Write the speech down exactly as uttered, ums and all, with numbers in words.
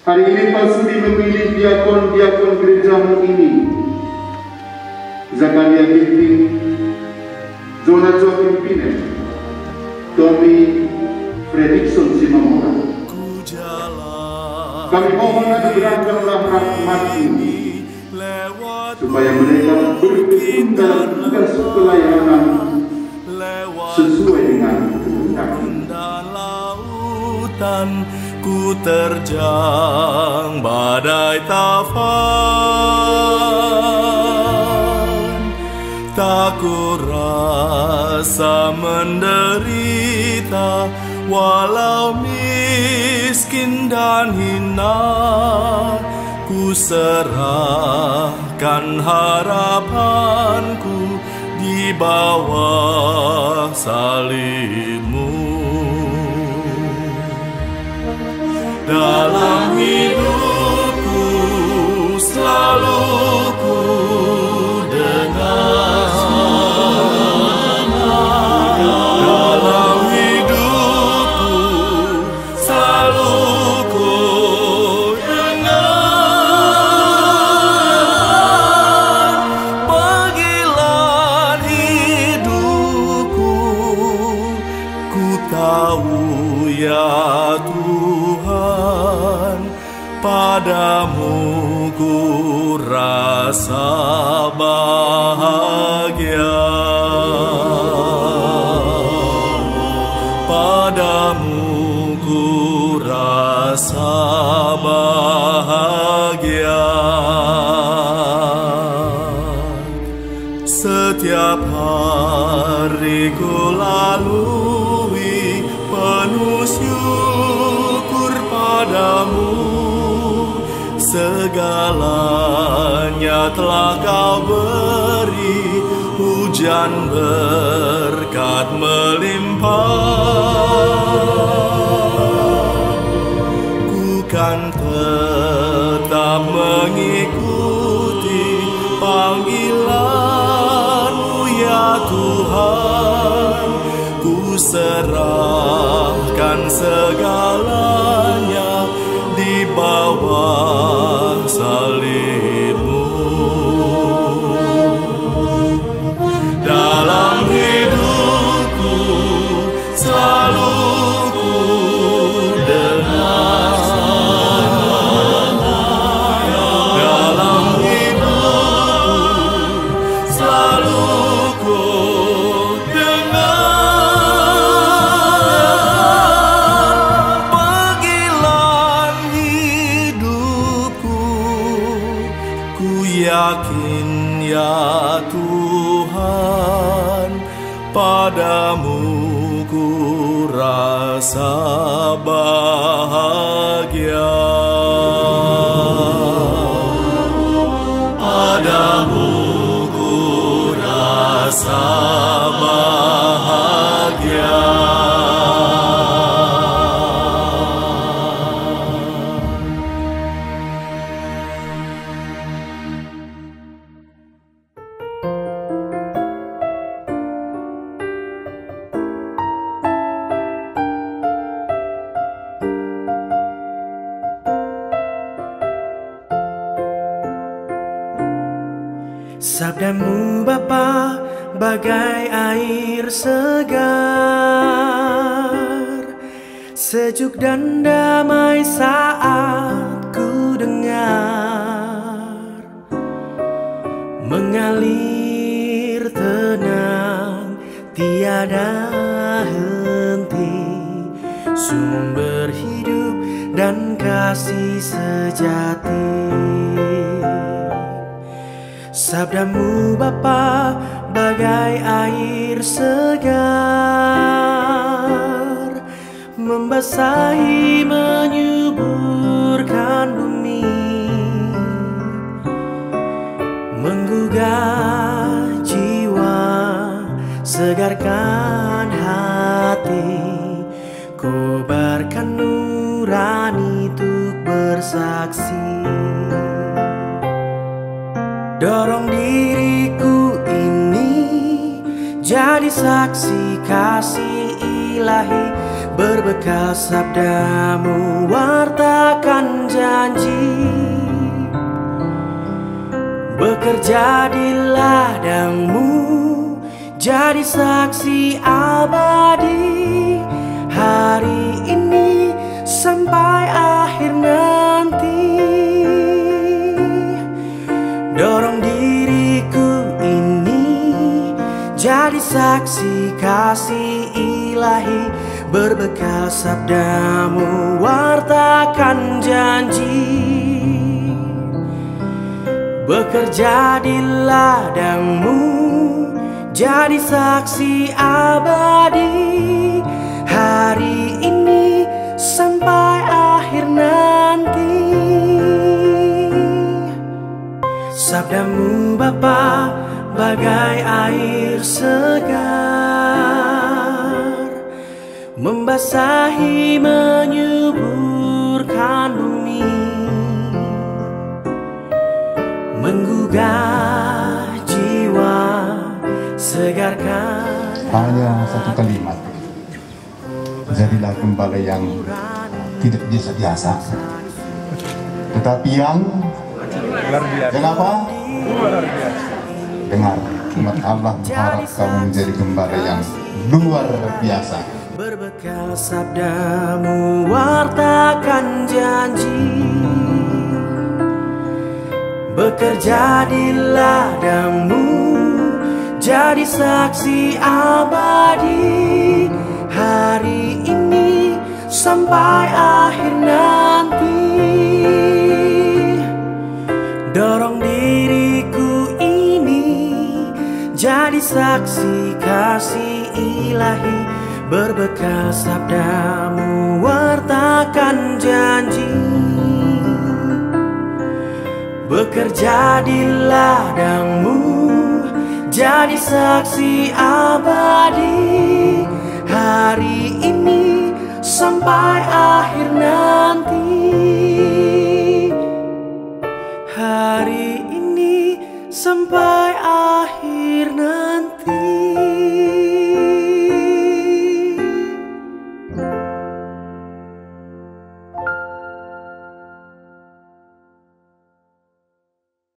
Hari ini Kau sudi memilih diakon-diakon gerejamu ini. Zakaria Ginting, Zona Joaquim Pine, Tommy Fredrickson Simamora. Kami mohon anugerahkanlah rahmat-Mu supaya mereka bertekun dalam tugas pelayanan sesuai dengan kehendak-Mu. Ku terjang badai tafan, tak ku rasa menderita, walau miskin dan hina. Ku serahkan harapanku di bawah salib-Mu. Dalam hidupku selalu ku dengar, dalam hidupku selalu ku dengar panggilan hidupku. Ku tahu ya Tuhan, padamu ku rasa bahagia, padamu ku rasa bahagia. Setiap hari ku lalui penuh syukur padamu, segalanya telah Kau beri, hujan berkat melimpah. Ku kan tetap mengikuti panggilan-Mu ya Tuhan. Ku serahkan segalanya di bawah salib-Mu. Dalam hidupku selalu ku dengar, dalam hidupku selalu ku yakin ya Tuhan, padamu ku rasa bahagia, padamu ku rasa bahagia. Sabda-Mu Bapa bagai air segar, sejuk dan damai saat ku dengar, mengalir tenang tiada henti, sumber hidup dan kasih sejati. Sabda-Mu Bapa bagai air segar, membasahi menyuburkan bumi, menggugah jiwa, segarkan hati, kobarkan nurani untuk bersaksi. Dorong diriku ini jadi saksi kasih ilahi, berbekal sabdamu wartakan janji, bekerja di ladangmu, jadi saksi abadi hari ini sampai akhir nanti. Dorong diriku ini jadi saksi kasih ilahi, berbekal sabdamu wartakan janji, bekerja di ladangmu, jadi saksi abadi hari ini sampai akhir nanti. Sabdamu Bapa bagai air segar, membasahi menyuburkan bumi, menggugah jiwa, segarkan. Hanya satu kalimat, jadilah gembala yang tidak biasa-biasa, tetapi yang yang apa? Dengar, umat Allah berharap kamu menjadi gembala yang luar biasa. Berbekal sabdamu wartakan janji, bekerja di ladangmu, jadi saksi abadi hari ini sampai akhir nanti. Dorong diriku ini jadi saksi kasih ilahi, berbekal sabdamu wartakan janji, bekerja di ladangmu, jadi saksi abadi hari ini sampai akhir nanti.